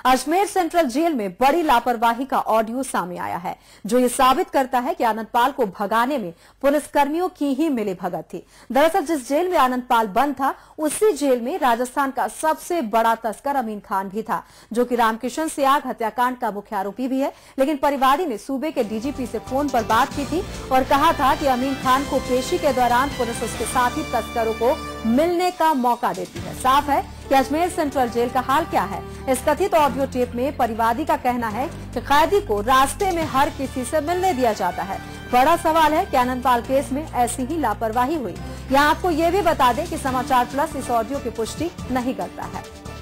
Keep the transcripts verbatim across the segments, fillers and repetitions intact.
Ajmer central jail में बड़ी लापरवाही का ऑडियो सामने आया है, जो ये साबित करता है कि आनंदपाल को भगाने में पुलिसकर्मियों की ही मिलीभगत थी। दरअसल जिस जेल में आनंदपाल बंद था, उसी जेल में राजस्थान का सबसे बड़ा तस्कर अमीन खान भी था, जो कि रामकिशन सियाग हत्याकांड का मुख्य आरोपी भी है। लेकिन परिवादी ने सूबे के डीजीपी से फोन पर बात की थी और कहा था कि अमीन खान को पेशी के दौरान पुलिस उसके साथी तस्करों को मिलने का मौका देती है। साफ है कि अजमेर सेंट्रल जेल का हाल क्या है। इस कथित ऑडियो टेप में परिवादी का कहना है कि कैदी को रास्ते में हर किसी से मिलने दिया जाता है। बड़ा सवाल है कि आनंदपाल केस में ऐसी ही लापरवाही हुई। यहाँ आपको ये भी बता दें कि समाचार प्लस इस ऑडियो की पुष्टि नहीं करता है।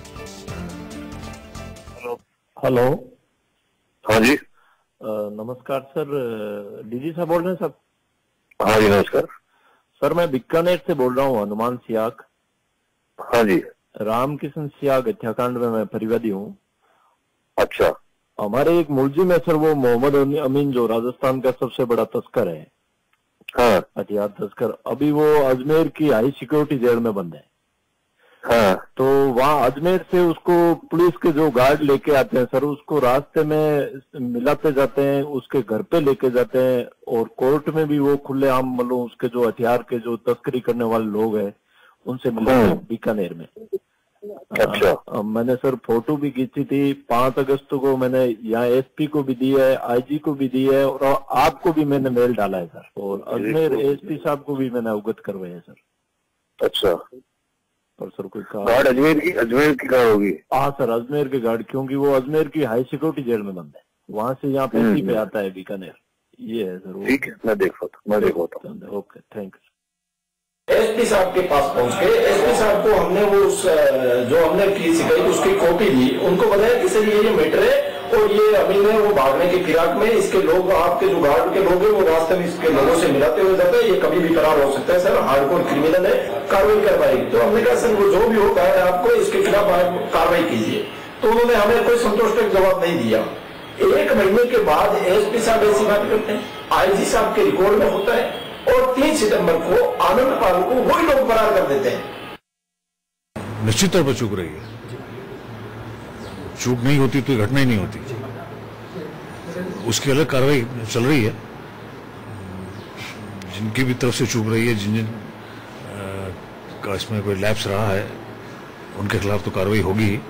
हेलो हेलो हाँ जी, नमस्कार सर, डीजी साहब बोल रहे हैं सर? हाँ जी नमस्कार सर, मैं बीकानेर से बोल रहा हूँ, हनुमान सियाग। हाँ जी, रामकिशन सियाग हत्याकांड में मैं परिवादी हूँ। अच्छा, हमारे एक मुलजिम है सर, वो मोहम्मद अमीन, जो राजस्थान का सबसे बड़ा तस्कर है, हाँ हथियार तस्कर। अभी वो अजमेर की हाई सिक्योरिटी जेल में बंद है। हाँ, तो वहाँ अजमेर से उसको पुलिस के जो गार्ड लेके आते हैं सर, उसको रास्ते में मिलाते जाते हैं, उसके घर पे लेके जाते हैं, और कोर्ट में भी वो खुलेआम मतलब उसके जो हथियार के जो तस्करी करने वाले लोग हैं उनसे मिलते हैं बीकानेर में। अच्छा, आ, मैंने सर फोटो भी खींची थी। पांच अगस्त को मैंने यहाँ एसपी को भी दी है, आईजी को भी दी है, और आपको भी मैंने मेल डाला है सर, और अजमेर एसपी साहब को भी मैंने अवगत करवाया है सर। अच्छा, और सर कोई गार्ड अजमेर की अजमेर की कहाँ होगी? हाँ सर, अजमेर के गार्ड, क्योंकि वो अजमेर की हाई सिक्योरिटी जेल में बंद है, वहां से यहाँ पेशी पे आता है बीकानेर। ये है सर। ठीक है, मैं देखता हूँ मैं देखता हूँ ओके, थैंक यू। एसपी साहब के पास पहुंच के एसपी साहब को हमने वो उस जो हमने फीस गई उसकी कॉपी दी, उनको बताया कि सर ये मैटर है और ये अमीन है, वो भागने की फिराक में, इसके लोग आपके जो गार्ड के लोग हैं वो रास्ते में इसके लोगों से मिलाते हुए जाते हैं, ये कभी भी फरार हो सकता है सर, हार्डकोर क्रिमिनल है, कार्रवाई करवाएगी। तो हमने कहा सर वो जो भी हो गार्ड आपको इसके खिलाफ कार्रवाई कीजिए। तो उन्होंने हमें कोई संतोषजनक जवाब नहीं दिया। एक महीने के बाद एसपी साहब ऐसी बात करते हैं, आईजी साहब के रिकॉर्ड में होता है, और तीन सितंबर को आनंदपाल को वही लोग फरार कर देते हैं। निश्चित तौर पर चूक रही है। चूक नहीं होती तो घटना ही नहीं होती। उसकी अलग कार्रवाई चल रही है। जिनकी भी तरफ से चूक रही है, जिन जिन का इसमें कोई लैप्स रहा है, उनके खिलाफ तो कार्रवाई होगी ही।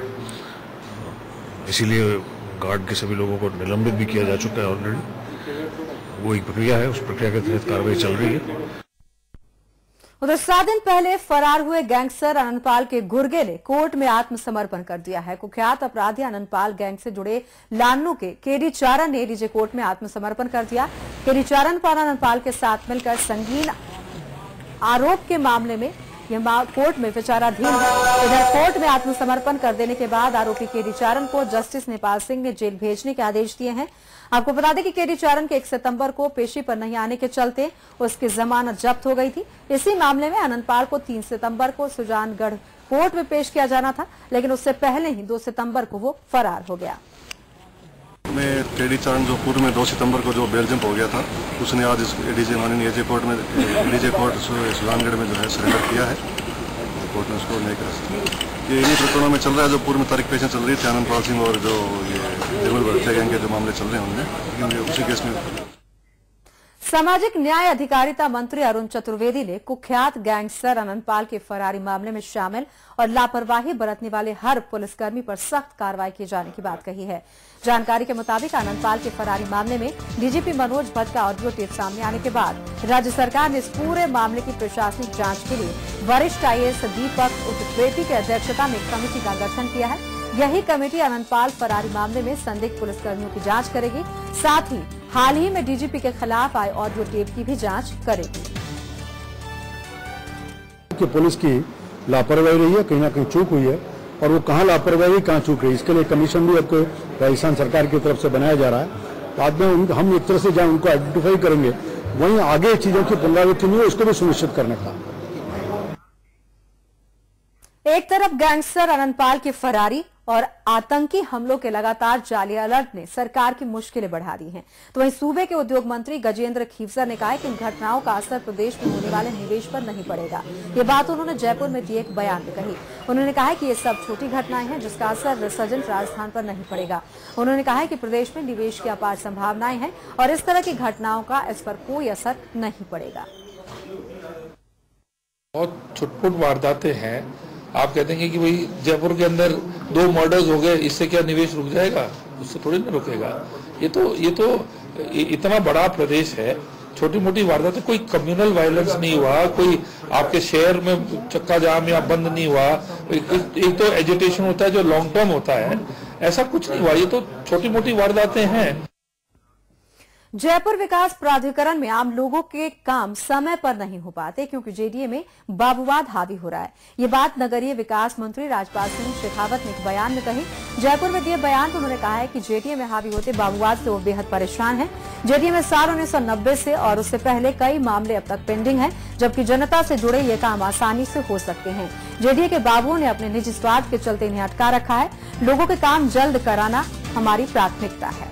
इसीलिए गार्ड के सभी लोगों को निलंबित भी किया जा चुका है ऑलरेडी। वो एक प्रक्रिया है, उस प्रक्रिया के तहत कार्रवाई चल रही है। उधर सात दिन पहले फरार हुए गैंगस्टर आनंदपाल के गुर्गे ने कोर्ट में आत्मसमर्पण कर दिया है। कुख्यात अपराधी आनंदपाल गैंग से जुड़े लान्नू के केडी चारण ने डीजे कोर्ट में आत्मसमर्पण कर दिया। केडी चारण पर आनंदपाल के साथ मिलकर संगीन आरोप के मामले में यह कोर्ट में विचाराधीन है। इधर कोर्ट में आत्मसमर्पण कर देने के बाद आरोपी केडी चारण को जस्टिस नेपाल सिंह ने जेल भेजने के आदेश दिए हैं। आपको बता दें कि केडी चारण के एक सितंबर को पेशी पर नहीं आने के चलते उसकी जमानत जब्त हो गई थी। इसी मामले में आनंदपाल को तीन सितंबर को सुजानगढ़ कोर्ट में पेश किया जाना था, लेकिन उससे पहले ही दो सितंबर को वो फरार हो गया। में केडी चारण जो पूर्व में दो सितंबर को जो बेल जंप हो गया था, उसने आज इस डीजे माननीय एजे कोर्ट में डीजे कोर्ट सुजानगढ़ में जो है सरेंडर किया है। कोर्ट ने उसको नहीं कर ये इन्हीं प्रकरणों में चल रहा है जो पूर्व में तारीख पेश चल रही थी, आनंदपाल सिंह और जो ये जंगल भरतिया गैंग के जो मामले चल रहे हैं उनमें, लेकिन उसी केस में। सामाजिक न्याय अधिकारिता मंत्री अरुण चतुर्वेदी ने कुख्यात गैंगस्टर आनंदपाल के फरारी मामले में शामिल और लापरवाही बरतने वाले हर पुलिसकर्मी पर सख्त कार्रवाई किए जाने की बात कही है। जानकारी के मुताबिक आनंदपाल के फरारी मामले में डीजीपी मनोज भट्ट का ऑडियो टेप सामने आने के बाद राज्य सरकार ने इस पूरे मामले की प्रशासनिक जांच के लिए वरिष्ठ आईएएस दीपक उत्प्रेती की अध्यक्षता में एक कमेटी का गठन किया है। यही कमेटी आनंदपाल फरारी मामले में संदिग्ध पुलिसकर्मियों की जांच करेगी, साथ ही हाल ही में डीजीपी के खिलाफ आए ऑडियो टेप की भी जांच करेगी। कि पुलिस की लापरवाही रही है, कहीं ना कहीं चूक हुई है, और वो कहाँ लापरवाही कहाँ चूक रही, इसके लिए कमीशन भी आपको राजस्थान सरकार की तरफ से बनाया जा रहा है। बाद में हम एक तरह से जहाँ उनको आइडेंटिफाई करेंगे, वहीं आगे चीजों की पुनरावृत्ति नहीं हो, इसको भी सुनिश्चित करने का। एक तरफ गैंगस्टर आनंदपाल की फरारी और आतंकी हमलों के लगातार जाली अलर्ट ने सरकार की मुश्किलें बढ़ा दी हैं। तो वहीं सूबे के उद्योग मंत्री गजेंद्र खीवसर ने कहा है कि इन घटनाओं का असर प्रदेश में होने वाले निवेश पर नहीं पड़ेगा। ये बात उन्होंने जयपुर में दिए एक बयान में कही। उन्होंने कहा है कि ये सब छोटी घटनाएं हैं जिसका असर सजन राजस्थान पर नहीं पड़ेगा। उन्होंने कहा है कि प्रदेश में निवेश की अपार संभावनाएं हैं और इस तरह की घटनाओं का इस पर कोई असर नहीं पड़ेगा। बहुत छुटपुट वारदातें हैं। आप कहते हैं कि भाई जयपुर के अंदर दो मर्डर्स हो गए, इससे क्या निवेश रुक जाएगा? उससे थोड़ी ना रुकेगा। ये तो ये तो इतना बड़ा प्रदेश है, छोटी मोटी वारदातें, कोई कम्युनल वायलेंस नहीं हुआ, कोई आपके शहर में चक्का जाम या बंद नहीं हुआ। एक तो एजिटेशन होता है जो लॉन्ग टर्म होता है, ऐसा कुछ नहीं हुआ। ये तो छोटी मोटी वारदातें हैं। जयपुर विकास प्राधिकरण में आम लोगों के काम समय पर नहीं हो पाते क्योंकि जेडीए में बाबूवाद हावी हो रहा है। ये बात नगरीय विकास मंत्री राजपाल सिंह शेखावत ने एक बयान में कही। जयपुर में दिए बयान में उन्होंने कहा है कि जेडीए में हावी होते बाबूवाद से वो बेहद परेशान हैं। जेडीए में साल उन्नीस सौ नब्बे से और उससे पहले कई मामले अब तक पेंडिंग हैं, जबकि जनता से जुड़े ये काम आसानी से हो सकते हैं। जेडीए के बाबुओं ने अपने निजी स्वार्थ के चलते इन्हें अटका रखा है। लोगों के काम जल्द कराना हमारी प्राथमिकता है।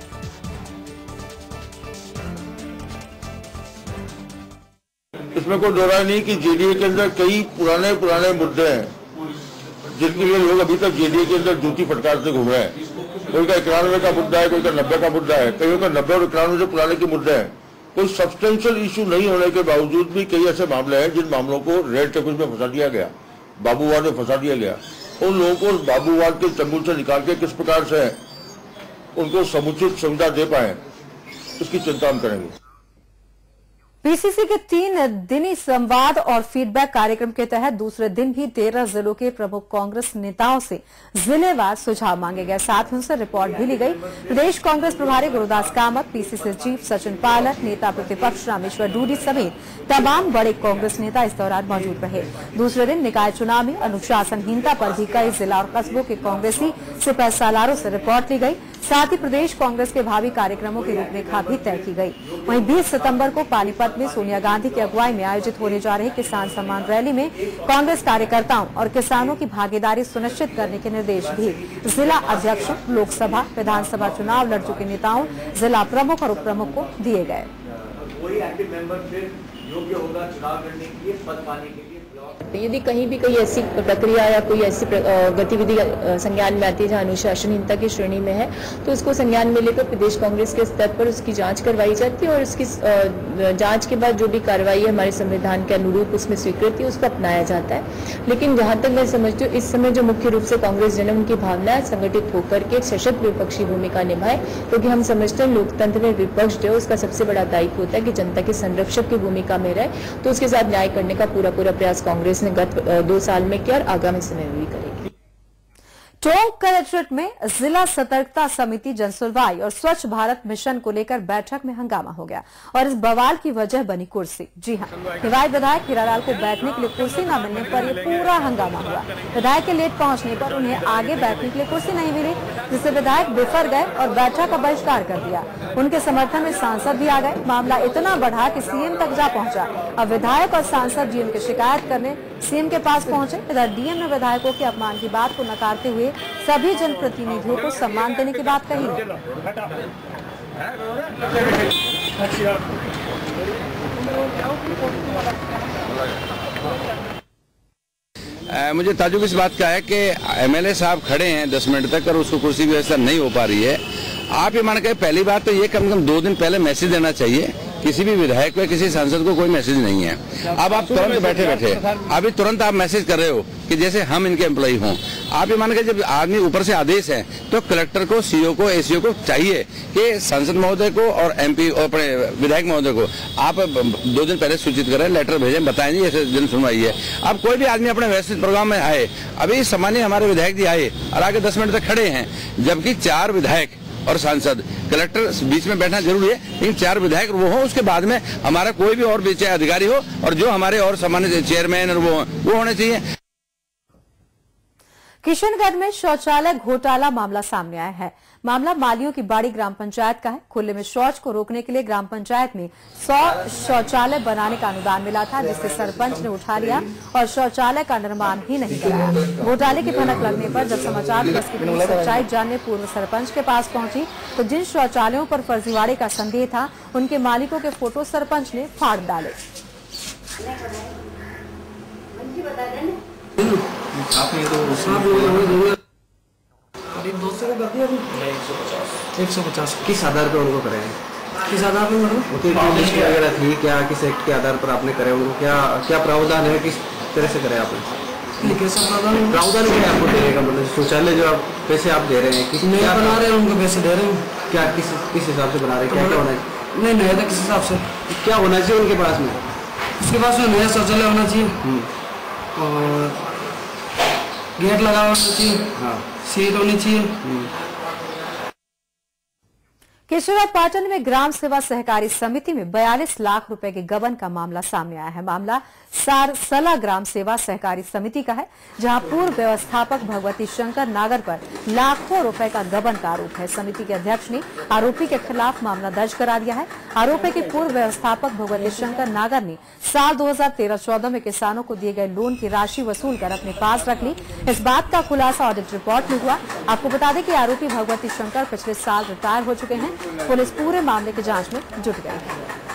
इसमें कोई दो राय नहीं कि जेडीए के अंदर कई पुराने पुराने मुद्दे हैं जिनके लिए लोग अभी तक जेडीए के अंदर जूती फटकारते घूम रहे हैं। कोई का इक्यानवे का मुद्दा है, कोई का नब्बे का मुद्दा है, कईयों का नब्बे और इक्यानवे से पुराने के मुद्दे हैं। कोई सब्सटेंशियल इशू नहीं होने के बावजूद भी कई ऐसे मामले हैं जिन मामलों को रेड टेपिस में फंसा दिया गया, बाबूवाद में फंसा दिया गया। उन लोगों को बाबूवाद के चंगुल से निकाल के किस प्रकार से उनको समुचित सुविधा दे पाए, इसकी चिंता हम करेंगे। पीसीसी के तीन दिनी संवाद और फीडबैक कार्यक्रम के तहत दूसरे दिन भी तेरह जिलों के प्रमुख कांग्रेस नेताओं से जिलेवार सुझाव मांगे गए, साथ ही उनसे रिपोर्ट भी ली गई। प्रदेश कांग्रेस प्रभारी गुरुदास कामत, पीसीसी चीफ सचिन पायलट, नेता प्रतिपक्ष रामेश्वर डूडी समेत तमाम बड़े कांग्रेस नेता इस दौरान मौजूद रहे। दूसरे दिन निकाय चुनाव में अनुशासनहीनता पर भी कई जिला और कस्बों के कांग्रेसी सिपह सालारों से रिपोर्ट ली गई। साथ ही प्रदेश कांग्रेस के भावी कार्यक्रमों की रूपरेखा भी तय की गई। वहीं बीस सितंबर को पानीपत में सोनिया गांधी की अगुवाई में आयोजित होने जा रही किसान सम्मान रैली में कांग्रेस कार्यकर्ताओं और किसानों की भागीदारी सुनिश्चित करने के निर्देश भी जिला अध्यक्षों, लोकसभा विधानसभा चुनाव लड़ चुके नेताओं, जिला प्रमुख और उप प्रमुख को दिए गए। यदि कहीं भी कोई ऐसी प्रक्रिया या कोई ऐसी गतिविधि संज्ञान में आती है जहां अनुशासनहीनता की श्रेणी में है तो उसको संज्ञान में लेकर प्रदेश कांग्रेस के स्तर पर उसकी जांच करवाई जाती है और उसकी जांच के बाद जो भी कार्रवाई है हमारे संविधान के अनुरूप उसमें स्वीकृति उसको अपनाया जाता है। लेकिन जहां तक मैं समझती हूँ इस समय जो मुख्य रूप से कांग्रेस जन उनकी भावना है संगठित होकर के एक सशक्त विपक्षी भूमिका निभाए, क्योंकि हम समझते हैं लोकतंत्र में विपक्ष जो है उसका सबसे बड़ा दायित्व होता है कि जनता के संरक्षक की भूमिका में रहे, तो उसके साथ न्याय करने का पूरा पूरा प्रयास कांग्रेस ने गत दो साल में किया और आगामी समय में भी करेगी। टोंक कलेक्ट्रेट में जिला सतर्कता समिति जनसुनवाई और स्वच्छ भारत मिशन को लेकर बैठक में हंगामा हो गया और इस बवाल की वजह बनी कुर्सी। जी हां, हिवायत विधायक हीरालाल को बैठने के लिए कुर्सी न मिलने पर यह पूरा हंगामा हुआ। विधायक के लेट पहुंचने पर उन्हें आगे बैठने के लिए कुर्सी नहीं मिली, जिससे विधायक बिफर गए और बैठक का बहिष्कार कर दिया। उनके समर्थन में सांसद भी आ गए। मामला इतना बढ़ा कि सीएम तक जा पहुंचा। अब विधायक और सांसद डीएम की शिकायत करने सीएम के पास पहुंचे। इधर डीएम ने विधायकों के अपमान की बात को नकारते हुए सभी जनप्रतिनिधियों को सम्मान देने की बात कही। आ, मुझे ताजुब इस बात का है कि एमएलए साहब खड़े हैं दस मिनट तक और उसको कुर्सी की व्यवस्था नहीं हो पा रही है। आप ये मान के पहली बात तो ये कम से कम दो दिन पहले मैसेज देना चाहिए। किसी भी विधायक को किसी सांसद को कोई मैसेज नहीं है। अब आप तुरंत बैठे बैठे अभी तुरंत आप मैसेज कर रहे हो कि जैसे हम इनके एम्प्लॉय हों। आप ये मान के जब आदमी ऊपर से आदेश है तो कलेक्टर को, सीओ को, एसीओ को चाहिए कि सांसद महोदय को और एमपी और अपने विधायक महोदय को आप दो दिन पहले सूचित करें, लेटर भेजें, बताएं जी ऐसे जन सुनवाई है। अब कोई भी आदमी अपने व्यवस्थित प्रोग्राम में आए। अभी सामान्य हमारे विधायक जी आए और आगे दस मिनट तक खड़े हैं, जबकि चार विधायक और सांसद, कलेक्टर बीच में बैठना जरूरी है, लेकिन चार विधायक वो हो, उसके बाद में हमारा कोई भी और बीच अधिकारी हो और जो हमारे और सामान्य चेयरमैन और वो वो होने चाहिए। किशनगढ़ में शौचालय घोटाला मामला सामने आया है। मामला मालियों की बाड़ी ग्राम पंचायत का है। खुले में शौच को रोकने के लिए ग्राम पंचायत में सौ शौचालय बनाने का अनुदान मिला था, जिससे सरपंच ने उठा लिया और शौचालय का निर्माण ही नहीं कराया। घोटाले की भनक लगने पर जब समाचार प्लस की पुलिस सच्चाई जानने पूर्व सरपंच के पास पहुंची तो जिन शौचालयों पर फर्जीवाड़े का संदेह था उनके मालिकों के फोटो सरपंच ने फाड़ डाले। आपने तो करीब दो सौ कर दिया एक सौ पचास किस आधार पर उनको करे किस आधार पर मतलब लिस्ट वगैरह थी क्या, किस एक्ट के आधार पर आपने करे उनको, क्या क्या प्रावधान है, किस तरह से करे आपने, कैसा प्रावधान प्रावधान क्या है आपको देने का, मतलब शौचालय जो आप पैसे आप दे रहे हैं किस नया बना रहे हैं उनको पैसे दे रहे हैं क्या, किस किस हिसाब से बना रहे हैं, क्या क्या होना है, नहीं नया था किस हिसाब से क्या होना चाहिए उनके पास में, उसके पास में नया शौचालय होना चाहिए और गेट लगा होना चाहिए, हाँ सीट होनी चाहिए। केशवराज पाटन में ग्राम सेवा सहकारी समिति में बयालीस लाख रुपए के गबन का मामला सामने आया है। मामला सारसला ग्राम सेवा सहकारी समिति का है, जहां पूर्व व्यवस्थापक भगवती शंकर नागर पर लाखों रुपए का गबन का आरोप है। समिति के अध्यक्ष ने आरोपी के खिलाफ मामला दर्ज करा दिया है। आरोप है कि पूर्व व्यवस्थापक भगवती शंकर नागर ने साल दो हजार तेरह चौदह में किसानों को दिए गए लोन की राशि वसूल कर अपने पास रख ली। इस बात का खुलासा ऑडिट रिपोर्ट में हुआ। आपको बता दें कि आरोपी भगवती शंकर पिछले साल रिटायर हो चुके हैं। पुलिस पूरे मामले की जांच में जुट गई है।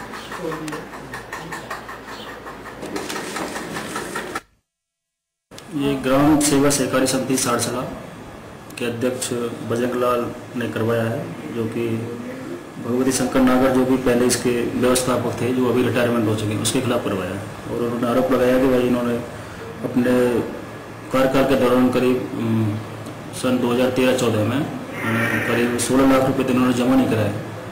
ये ग्राम सेवा सहकारी समिति सारसला के अध्यक्ष बजरंगलाल ने करवाया है, जो कि भगवती शंकर नागर जो भी पहले इसके व्यवस्थापक थे, जो अभी रिटायरमेंट हो चुके हैं, उसके खिलाफ करवाया है। और उन्होंने आरोप लगाया कि भाई इन्होंने अपने कार्यकाल के दौरान करीब सन दो हजार तेरह चौदह में करीब सोलह लाख रुपए इन्होंने जमा नहीं कराए।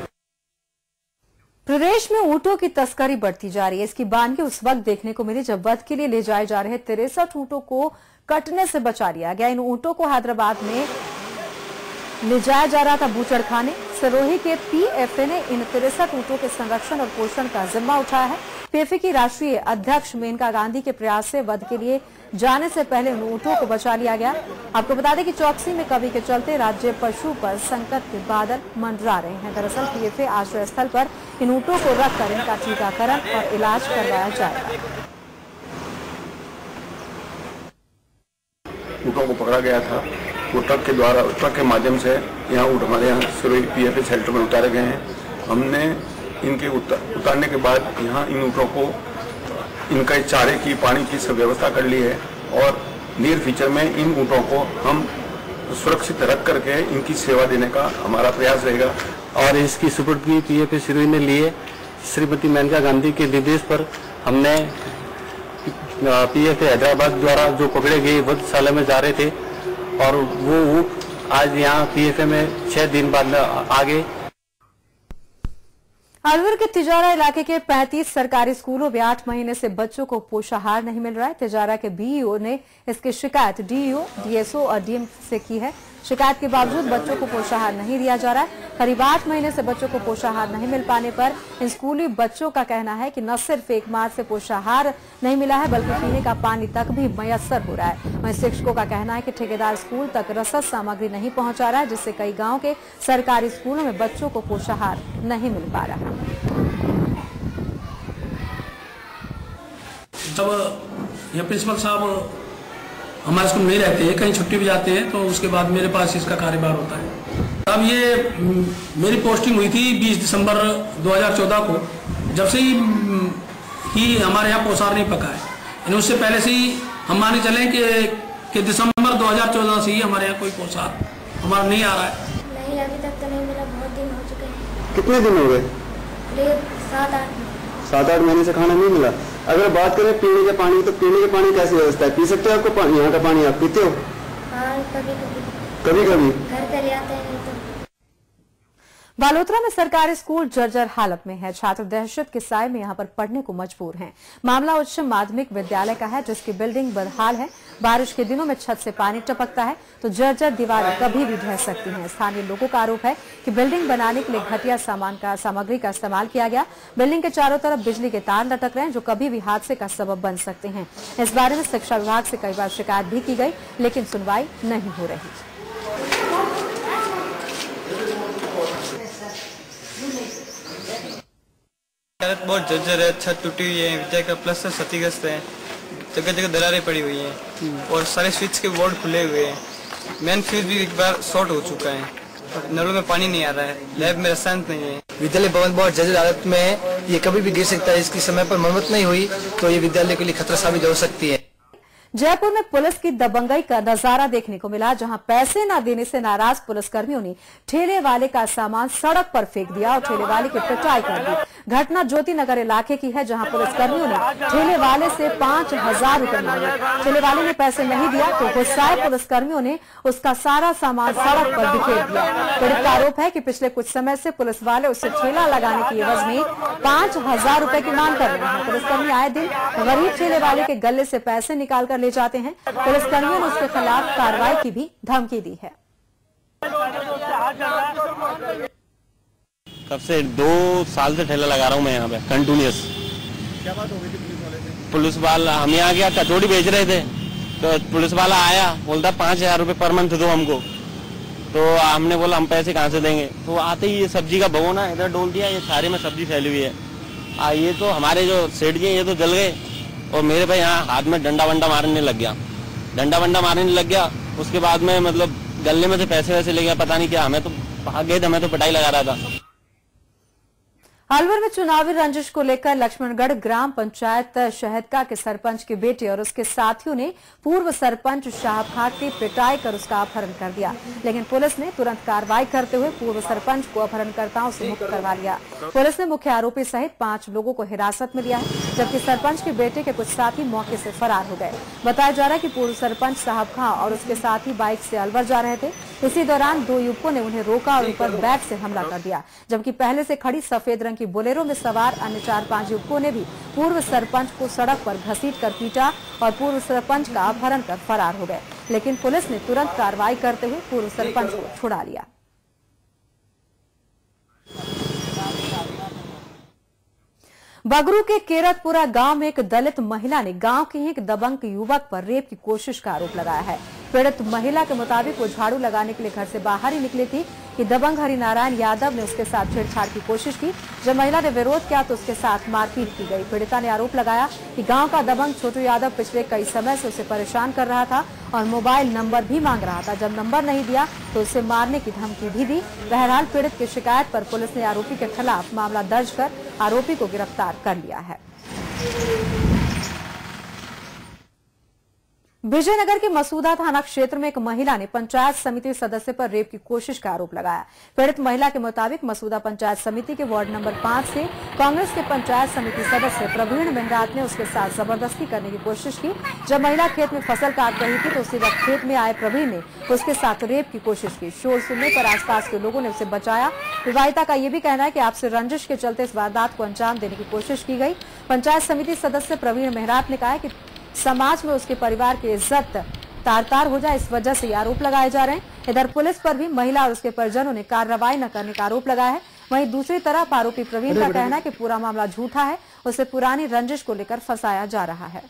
प्रदेश में ऊंटों की तस्करी बढ़ती जा रही है। इसकी बानगी उस वक्त देखने को मिली जब वध के लिए ले जाए जा रहे तिरसठ ऊंटों को कटने से बचा लिया गया। इन ऊंटों को हैदराबाद में ले जाया जा रहा था बूचड़ खाने। सिरोही के पीएफए ने इन तिरसठ ऊंटों के संरक्षण और पोषण का जिम्मा उठाया है। पीएफए की राष्ट्रीय अध्यक्ष मेनका गांधी के प्रयास से वध के लिए जाने से पहले इन ऊंटों को बचा लिया गया। आपको बता दें कि चौकसी में कमी के चलते राज्य पशु पर संकट के बादल मंडरा रहे हैं। दरअसल पीएफए आश्रय स्थल पर इन ऊंटों को रखकर इनका टीकाकरण और इलाज करवाया जाएगा। ऊँटों को पकड़ा गया था, वो ट्रक के द्वारा ट्रक के माध्यम से यहाँ ऊँट हमारे यहाँ सिरोही पीएफए शेल्टर में उतारे गए हैं। हमने इनके उतारने के बाद यहाँ इन ऊँटों को इनका चारे की पानी की सब व्यवस्था कर ली है और नियर फ्यूचर में इन ऊँटों को हम सुरक्षित रख करके इनकी सेवा देने का हमारा प्रयास रहेगा। और इसकी सुपुर्दगी पीएफए सिरोही ने लिए श्रीमती मेनका गांधी के निर्देश पर हमने पीएफए हैदराबाद द्वारा जो पकड़े गए वधशाला में जा रहे थे और वो ऊँट आज यहाँ पीएफए में छह दिन बाद आगे। अलवर के तिजारा इलाके के पैंतीस सरकारी स्कूलों में आठ महीने से बच्चों को पोषाहार नहीं मिल रहा है। तिजारा के बीईओ ने इसकी शिकायत डीईओ, डीएसओ और डीएम से की है। शिकायत के बावजूद बच्चों को पोषाहार नहीं दिया जा रहा है। करीब आठ महीने से बच्चों को पोषाहार नहीं मिल पाने पर इन स्कूली बच्चों का कहना है कि न सिर्फ एक माह से पोषाहार नहीं मिला है, बल्कि पीने का पानी तक भी मयस्सर हो रहा है। वहीं शिक्षकों का कहना है कि ठेकेदार स्कूल तक रसद सामग्री नहीं पहुंचा रहा है, जिससे कई गाँव के सरकारी स्कूलों में बच्चों को पोषाहार नहीं मिल पा रहा है। जब ये प्रिंसिपल साहब हमारे स्कूल नहीं रहते हैं, कहीं छुट्टी भी जाते हैं, तो उसके बाद मेरे पास इसका कार्यभार होता है। अब ये मेरी पोस्टिंग हुई थी बीस दिसंबर दो हज़ार चौदह को। जब से ही, ही हमारे यहाँ पोषाहार नहीं पका है। उससे पहले से ही हम माने चलें कि, कि दिसंबर दो हज़ार चौदह से ही हमारे यहाँ कोई पोषाहार हमारा नहीं आ रहा है। नहीं, अभी तक तो नहीं मिला, बहुत दिन हो चुके हैं। कितने दिन हो गए? सात आठ सात आठ महीने से खाना नहीं मिला। अगर बात करें पीने के पानी, तो पीने के पानी कैसी व्यवस्था है? पी सकते हो? आपको पानी यहाँ का पानी आप पीते हो? हाँ, कभी कभी कभी कभी घर पे ले आते हैं। तो बालोतरा में सरकारी स्कूल जर्जर हालत में है। छात्र दहशत के साए में यहां पर पढ़ने को मजबूर हैं। मामला उच्च माध्यमिक विद्यालय का है, जिसकी बिल्डिंग बदहाल है। बारिश के दिनों में छत से पानी टपकता है तो जर्जर दीवारें कभी भी ढह सकती हैं। स्थानीय लोगों का आरोप है कि बिल्डिंग बनाने के लिए घटिया सामान का सामग्री का इस्तेमाल किया गया। बिल्डिंग के चारों तरफ बिजली के तार लटक रहे हैं, जो कभी भी हादसे का सबब बन सकते हैं। इस बारे में शिक्षा विभाग से कई बार शिकायत भी की गई, लेकिन सुनवाई नहीं हो रही। हालत बहुत जर्जर है, छत टूटी हुई है, विद्या का प्लस्तर क्षतिग्रस्त है, जगह जगह दरारें पड़ी हुई हैं और सारे स्विच के बोर्ड खुले हुए हैं। मेन फ्यूज भी एक बार शॉर्ट हो चुका है, नलों में पानी नहीं आ रहा है, लैब में रसायन नहीं है। विद्यालय भवन बहुत जर्जर हालत में है, ये कभी भी गिर सकता है। इसकी समय पर मरम्मत नहीं हुई तो ये विद्यालय के लिए खतरा साबित हो सकती है। जयपुर में पुलिस की दबंगई का नजारा देखने को मिला, जहां पैसे न देने से नाराज पुलिसकर्मियों ने ठेले वाले का सामान सड़क पर फेंक दिया और ठेले वाले की पिटाई कर दी। घटना ज्योति नगर इलाके की है, जहां पुलिसकर्मियों ने ठेले वाले से पांच हजार रूपये मांगे। ठेले वाले ने पैसे नहीं दिया तो गुस्साए पुलिसकर्मियों ने उसका सारा सामान सड़क पर बिखेर दिया। पीड़ित का आरोप है कि पिछले कुछ समय से पुलिस वाले उससे ठेला लगाने की एवज में पांच हजार रूपये की मांग कर रहे हैं। पुलिसकर्मी आए दिन गरीब ठेले वाले के गले से पैसे निकाल कर ले जाते हैं। पुलिसकर्मियों ने उसके खिलाफ कार्रवाई की भी धमकी दी है। कब से दो साल से ठेला लगा रहा हूँ मैं यहाँ पे कंटिन्यूस। क्या बात हो गई थी पुलिस वाले से? पुलिस वाला हम यहाँ गया कचौड़ी बेच रहे थे तो पुलिस वाला आया, बोलता पाँच हजार रूपये पर मंथ दो हमको। तो हमने बोला हम पैसे कहाँ से देंगे। तो आते ही ये सब्जी का भगोना इधर डोल दिया, ये सारे में सब्जी फैली हुई है। आ, ये तो हमारे जो सेठ जी ये तो जल गए और मेरे भाई यहाँ हाथ में डंडा वंडा मारने लग गया डंडा वंडा मारने लग गया उसके बाद में मतलब गले में से पैसे वैसे ले गया, पता नहीं क्या। हमें तो भाग गए थे, हमें तो पिटाई लगा रहा था। अलवर में चुनावी रंजिश को लेकर लक्ष्मणगढ़ ग्राम पंचायत शहदका के सरपंच के बेटे और उसके साथियों ने पूर्व सरपंच शाहब खान की पिटाई कर उसका अपहरण कर दिया, लेकिन पुलिस ने तुरंत कार्रवाई करते हुए पूर्व सरपंच को अपहरणकर्ताओं से मुक्त करवा लिया। पुलिस ने मुख्य आरोपी सहित पांच लोगों को हिरासत में लिया है, जबकि सरपंच के बेटे के कुछ साथी मौके से फरार हो गए। बताया जा रहा है कि पूर्व सरपंच साहब खां और उसके साथी बाइक से अलवर जा रहे थे। इसी दौरान दो युवकों ने उन्हें रोका और उन पर बैग से हमला कर दिया, जबकि पहले से खड़ी सफेद रंग की बोलेरो में सवार अन्य चार पांच युवकों ने भी पूर्व सरपंच को सड़क पर घसीट कर पीटा और पूर्व सरपंच का अपहरण कर फरार हो गए, लेकिन पुलिस ने तुरंत कार्रवाई करते हुए पूर्व सरपंच को छुड़ा लिया। बगरू के केरतपुरा गांव में एक दलित महिला ने गांव के ही एक दबंग युवक पर रेप की कोशिश का आरोप लगाया है। पीड़ित महिला के मुताबिक वो झाड़ू लगाने के लिए घर से बाहर ही निकली थी कि दबंग हरिनारायण यादव ने उसके साथ छेड़छाड़ की कोशिश की। जब महिला ने विरोध किया तो उसके साथ मारपीट की गई। पीड़िता ने आरोप लगाया कि गांव का दबंग छोटू यादव पिछले कई समय से उसे परेशान कर रहा था और मोबाइल नंबर भी मांग रहा था। जब नंबर नहीं दिया तो उसे मारने की धमकी भी दी। बहरहाल पीड़ित की शिकायत पर पुलिस ने आरोपी के खिलाफ मामला दर्ज कर आरोपी को गिरफ्तार कर लिया है। विजयनगर के मसूदा थाना क्षेत्र में एक महिला ने पंचायत समिति सदस्य पर रेप की कोशिश का आरोप लगाया। पीड़ित महिला के मुताबिक मसूदा पंचायत समिति के वार्ड नंबर पांच से कांग्रेस के पंचायत समिति सदस्य प्रवीण मेहरात ने उसके साथ जबरदस्ती करने की कोशिश की। जब महिला खेत में फसल काट रही थी तो उसी वक्त खेत में आए प्रवीण ने उसके साथ रेप की कोशिश की। शोर सुनने पर आसपास के लोगों ने उसे बचाया। विवाहिता का यह भी कहना है कि आपसे रंजिश के चलते इस वारदात को अंजाम देने की कोशिश की गई। पंचायत समिति सदस्य प्रवीण मेहरात ने कहा कि समाज में उसके परिवार की इज्जत तार तार हो जाए, इस वजह से ये आरोप लगाए जा रहे हैं। इधर पुलिस पर भी महिला और उसके परिजनों ने कार्रवाई न करने का आरोप लगाया है। वहीं दूसरी तरफ आरोपी प्रवीण का कहना है कि पूरा मामला झूठा है, उसे पुरानी रंजिश को लेकर फंसाया जा रहा है।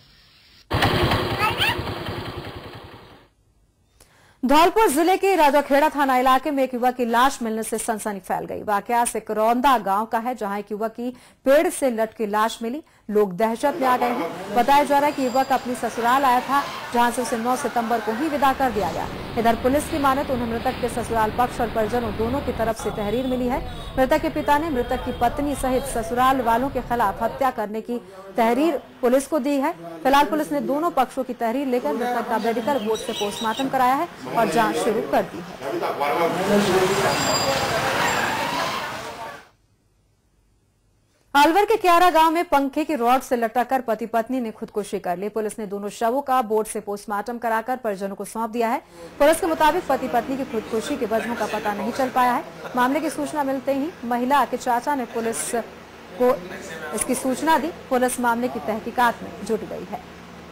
धौलपुर जिले के राजाखेड़ा थाना इलाके में एक युवक की लाश मिलने से सनसनी फैल गई। वाकया सिकरौंदा गांव का है, जहां एक युवक की पेड़ से लटकी लाश मिली। लोग दहशत में आ गए हैं। बताया जा रहा है कि युवक अपनी ससुराल आया था, जहां से उसे नौ सितंबर को ही विदा कर दिया गया। इधर पुलिस की माने तो उन्हें मृतक के ससुराल पक्ष और परिजनों दोनों की तरफ से तहरीर मिली है। मृतक के पिता ने मृतक की पत्नी सहित ससुराल वालों के खिलाफ हत्या करने की तहरीर पुलिस को दी है। फिलहाल पुलिस ने दोनों पक्षों की तहरीर लेकर मृतक का मेडिकल बोर्ड से पोस्टमार्टम कराया है और जांच शुरू कर दी है। अलवर के क्यारा गांव में पंखे की रॉड से लटककर पति पत्नी ने खुदकुशी कर ली। पुलिस ने दोनों शवों का बोर्ड से पोस्टमार्टम कराकर परिजनों को सौंप दिया है। पुलिस के मुताबिक पति पत्नी की खुदकुशी के वजहों का पता नहीं चल पाया है। मामले की सूचना मिलते ही महिला के चाचा ने पुलिस को इसकी सूचना दी। पुलिस मामले की तहकीकात में जुट गई है।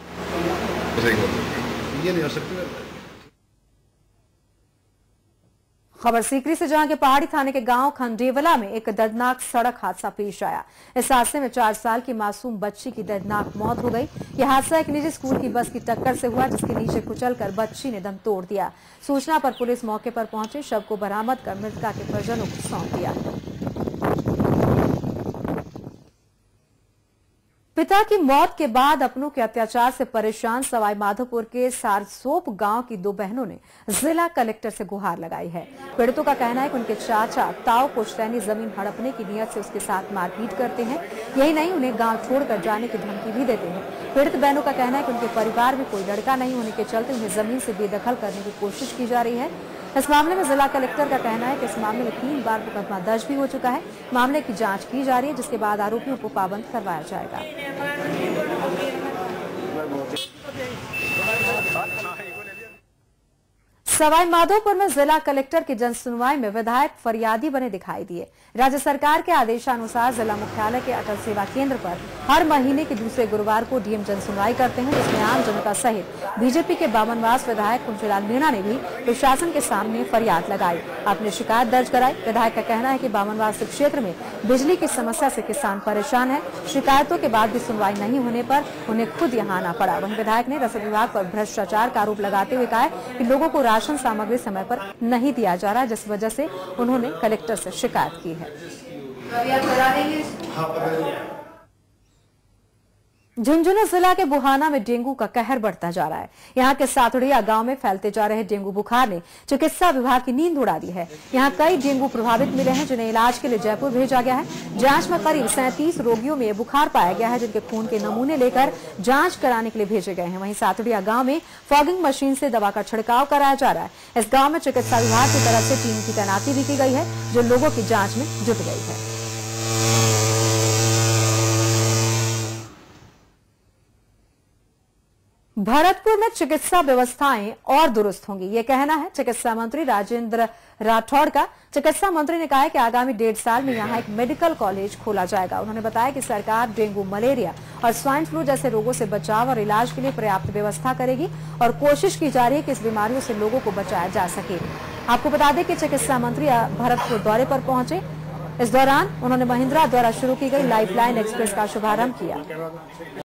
खबर सीकरी से, जहां के पहाड़ी थाने के गांव खंडेवला में एक दर्दनाक सड़क हादसा पेश आया। इस हादसे में चार साल की मासूम बच्ची की दर्दनाक मौत हो गई। यह हादसा एक निजी स्कूल की बस की टक्कर से हुआ, जिसके नीचे कुचलकर बच्ची ने दम तोड़ दिया। सूचना पर पुलिस मौके पर पहुंची, शव को बरामद कर मृतका के परिजनों को सौंप दिया। पिता की मौत के बाद अपनों के अत्याचार से परेशान सवाई माधोपुर के सारसोप गांव की दो बहनों ने जिला कलेक्टर से गुहार लगाई है। पीड़ितों का कहना है कि उनके चाचा ताऊ पुश्तैनी जमीन हड़पने की नियत से उसके साथ मारपीट करते हैं। यही नहीं, उन्हें गांव छोड़कर जाने की धमकी भी देते हैं। पीड़ित बहनों का कहना है कि उनके परिवार में कोई लड़का नहीं होने के चलते उन्हें जमीन से बेदखल करने की कोशिश की जा रही है। इस मामले में जिला कलेक्टर का कहना है कि इस मामले में तीन बार मुकदमा दर्ज भी हो चुका है। मामले की जांच की जा रही है, जिसके बाद आरोपियों को पाबंद करवाया जाएगा। सवाई माधोपुर में जिला कलेक्टर की जनसुनवाई में विधायक फरियादी बने दिखाई दिए। राज्य सरकार के आदेशानुसार जिला मुख्यालय के अटल सेवा केंद्र पर हर महीने के दूसरे गुरुवार को डीएम जनसुनवाई करते हैं, जिसमें आम जनता सहित बीजेपी के बामनवास विधायक कुंचीलाल मीणा ने भी प्रशासन के सामने फरियाद लगाई, अपनी शिकायत दर्ज कराई। विधायक का कहना है कि बामनवास क्षेत्र में बिजली की समस्या से किसान परेशान है। शिकायतों के बाद भी सुनवाई नहीं होने पर उन्हें खुद यहाँ आना पड़ा। वहीं विधायक ने रसद विभाग पर भ्रष्टाचार का आरोप लगाते हुए कहा कि लोगों को राशन सामग्री समय पर नहीं दिया जा रहा, जिस वजह से उन्होंने कलेक्टर से शिकायत की है। झुंझुनू जिला के बुहाना में डेंगू का कहर बढ़ता जा रहा है। यहाँ के साथड़िया गांव में फैलते जा रहे डेंगू बुखार ने चिकित्सा विभाग की नींद उड़ा दी है। यहाँ कई डेंगू प्रभावित मिले हैं, जिन्हें इलाज के लिए जयपुर भेजा गया है। जांच में करीब सैंतीस रोगियों में बुखार पाया गया है, जिनके खून के नमूने लेकर जांच कराने के लिए भेजे गए हैं। वहीं साथड़िया गाँव में फॉगिंग मशीन से दवा का छिड़काव कराया जा रहा है। इस गाँव में चिकित्सा विभाग की तरफ से टीम की तैनाती भी की गई है, जो लोगों की जाँच में जुट गई है। भरतपुर में चिकित्सा व्यवस्थाएं और दुरुस्त होंगी, ये कहना है चिकित्सा मंत्री राजेंद्र राठौड़ का। चिकित्सा मंत्री ने कहा है कि आगामी डेढ़ साल में यहां एक मेडिकल कॉलेज खोला जाएगा। उन्होंने बताया कि सरकार डेंगू, मलेरिया और स्वाइन फ्लू जैसे रोगों से बचाव और इलाज के लिए पर्याप्त व्यवस्था करेगी और कोशिश की जा रही है कि इस बीमारियों से लोगों को बचाया जा सके। आपको बता दें कि चिकित्सा मंत्री भरतपुर दौरे पर पहुंचे। इस दौरान उन्होंने महिंद्रा द्वारा शुरू की गई लाइफलाइन एक्सप्रेस का शुभारंभ किया।